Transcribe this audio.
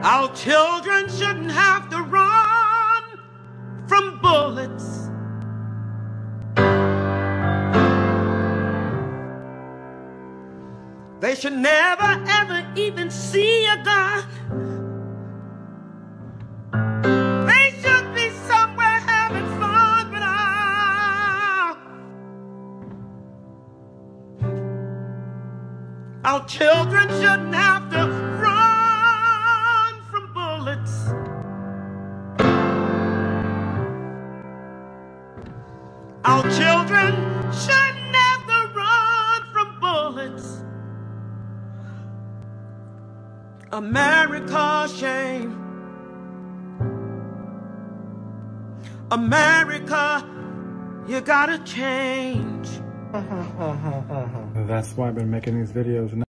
Our children shouldn't have to run from bullets. They should never ever even see a gun. They should be somewhere having fun, but our children shouldn't have to run from bullets. Our children shouldn't have to run from bullets. America, shame. America, you gotta change. That's why I've been making these videos now.